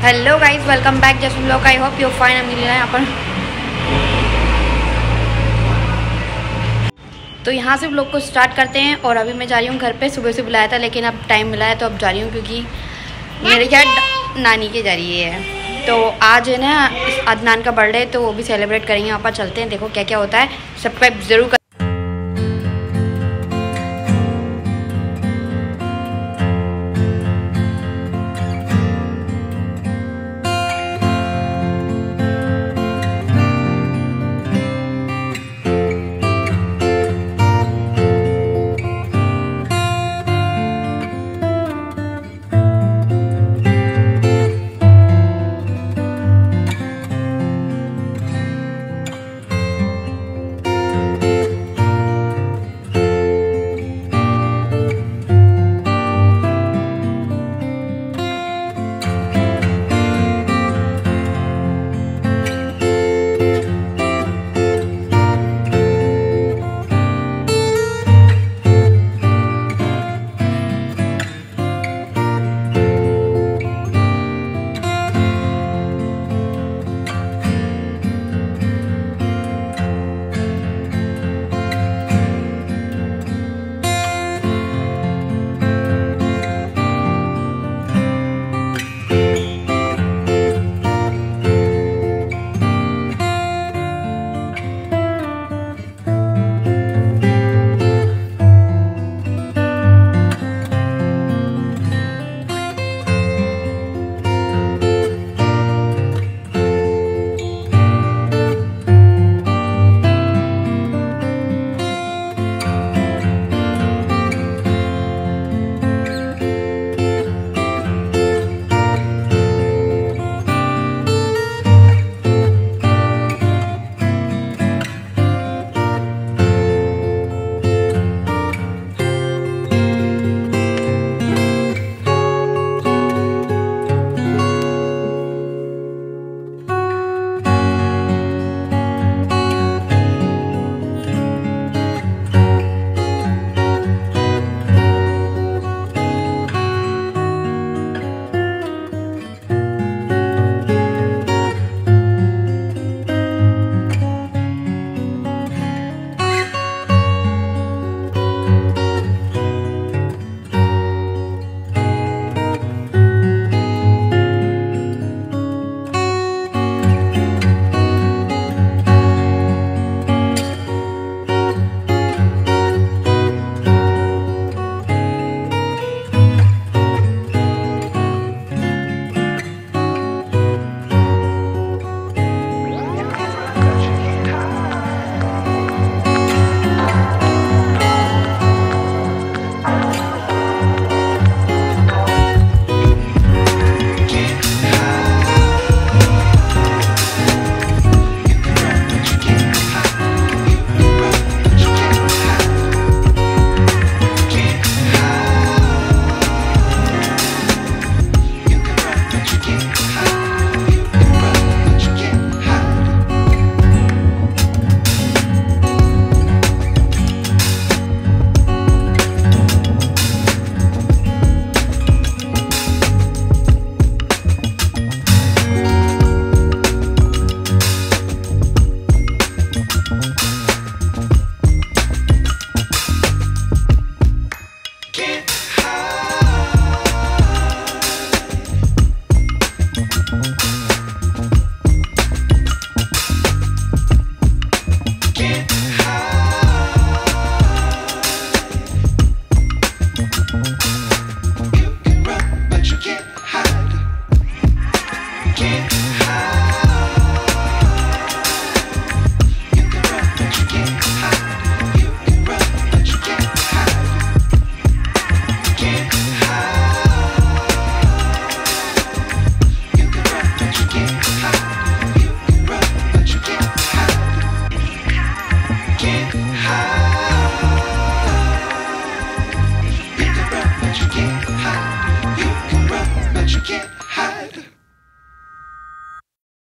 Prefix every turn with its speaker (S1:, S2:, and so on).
S1: Hello guys, welcome back Jasmine blog. I hope you fine. हम मिलना है यहाँ पर, तो यहाँ से ब्लॉग को स्टार्ट करते हैं। और अभी मैं जा रही हूँ घर पे। सुबह से बुलाया था लेकिन अब टाइम मिला है तो अब जा रही हूँ, क्योंकि मेरे क्या नानी के जा रही है। तो आज है ना अदनान का बर्थडे, तो वो भी सेलिब्रेट करेंगे। यहाँ पर चलते हैं, देखो क्या क्या होता है। सब्सक्राइब जरूर कर।